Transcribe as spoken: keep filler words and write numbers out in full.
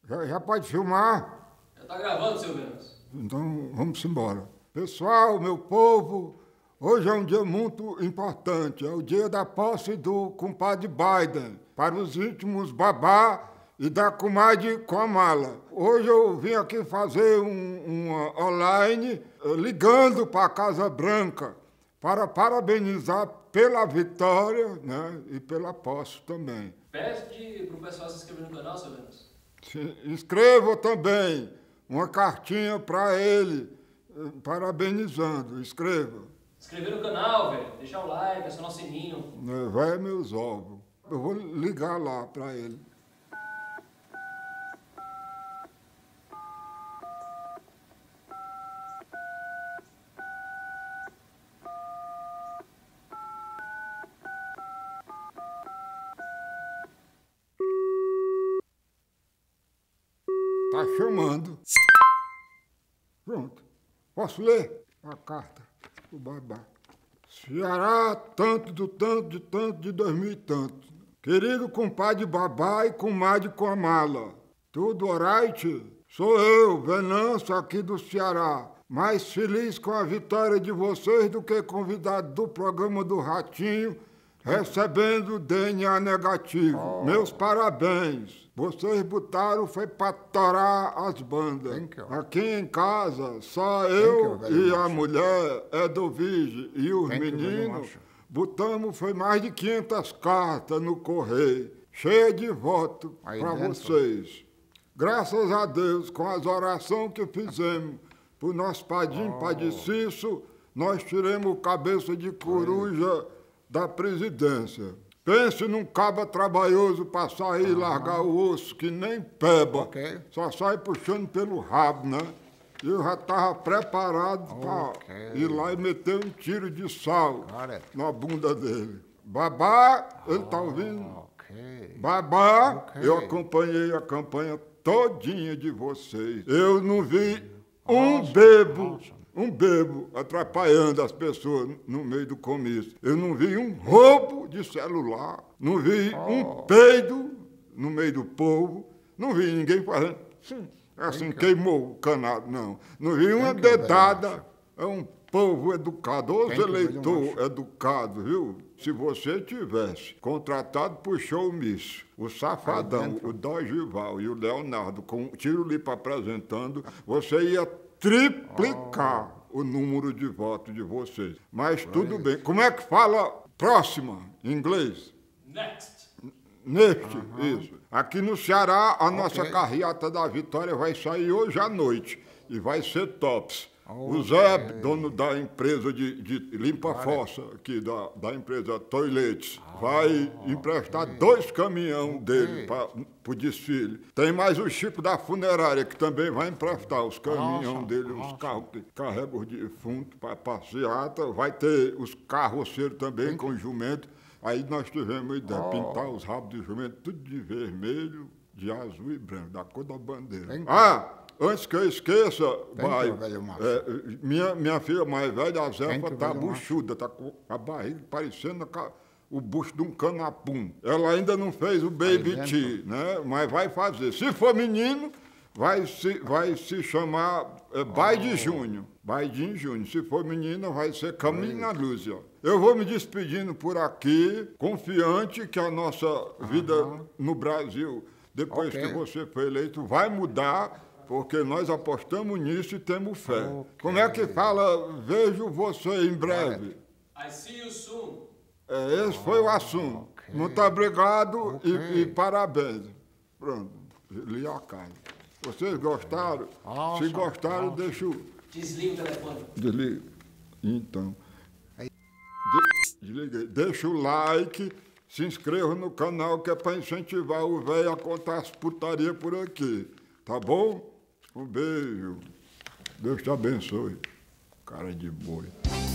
Já, já pode filmar? Já tá gravando, seu Venâncio. Então vamos embora. Pessoal, meu povo, hoje é um dia muito importante. É o dia da posse do compadre Biden para os íntimos babá e da comadre Kamala. Hoje eu vim aqui fazer um, uma online ligando para a Casa Branca para parabenizar pela vitória, né, e pela posse também. Pede pro pessoal se inscrever no canal, seu Venâncio. Se inscreva também uma cartinha para ele, parabenizando. Escreva. Inscrever no canal, velho. Deixar o like, acionar o sininho. Vai meus ovos. Eu vou ligar lá para ele. Tá chamando. Pronto. Posso ler a carta do babá. Ceará, tanto do tanto de tanto de dois mil e tanto. Querido compadre babá e comadre Kamala. Tudo alright? Sou eu, Venâncio, aqui do Ceará. Mais feliz com a vitória de vocês do que convidado do programa do Ratinho, recebendo D N A negativo. Oh. Meus parabéns. Vocês botaram, foi para torar as bandas. Aqui em casa, só eu e a mulher, Edovige, e os meninos, botamos, foi mais de quinhentas cartas no correio, cheia de voto para vocês. Graças a Deus, com as orações que fizemos para o nosso padrinho, oh. Padre Cício, nós tiramos o cabeça de coruja da presidência. Pense num caba trabalhoso para sair e uhum. largar o osso, que nem peba. Okay. Só sai puxando pelo rabo, né? E eu já estava preparado okay. para ir lá e meter um tiro de sal na bunda dele. Babá, ele está ouvindo? Okay. Babá, okay. eu acompanhei a campanha todinha de vocês. Eu não vi um awesome. bebo. Awesome. Um bebo atrapalhando as pessoas no meio do comício. Eu não vi um roubo de celular, não vi oh. um peido no meio do povo, não vi ninguém fazendo assim, queimou o canado, não. Não vi uma dedada. É um povo educado, os eleitores educados, viu? Se você tivesse contratado por showmício o Safadão, o Dorival e o Leonardo com o Tiro Lipa apresentando, você ia triplicar oh. o número de votos de vocês. Mas right. tudo bem. Como é que fala próxima em inglês? Next. Next, uh-huh. isso. Aqui no Ceará, a okay. nossa carreata da vitória vai sair hoje à noite e vai ser tops. Okay. O Zé, dono da empresa de, de limpa-fossa aqui, da, da empresa Toiletes, oh, vai emprestar okay. dois caminhões okay. dele para o desfile. Tem mais o Chico da funerária, que também vai emprestar os caminhões dele, os carros que carregam os defuntos para passeata. Vai ter os carroceiros também Sim. com jumento. Aí nós tivemos a ideia de oh. pintar os rabos de jumento tudo de vermelho, de azul e branco, da cor da bandeira. Sim. Ah! Antes que eu esqueça, vai, é, minha, minha filha mais velha, a Zefa, está buchuda, está com a barriga parecendo o bucho de um canapum. Ela ainda não fez o baby tea, né? Mas vai fazer. Se for menino, vai se, vai se chamar é, Baide oh. Júnior. Baidinho Júnior. Se for menina, vai ser Caminha Lúcia. Eu vou me despedindo por aqui, confiante que a nossa vida uh-huh. no Brasil, depois okay. que você foi eleito, vai mudar. Porque nós apostamos nisso e temos fé. Okay. Como é que fala, vejo você em breve? I see you soon. É, esse foi o assunto. Okay. Muito obrigado okay. e, e parabéns. Pronto, li a carta. Vocês gostaram? Nossa, Se gostaram, nossa. deixa o... Desliga o telefone. Desliga. Então. De, desliguei. Deixa o like, se inscreva no canal que é para incentivar o velho a contar as putaria por aqui. Tá bom? Um beijo. Deus te abençoe. Cara de boi.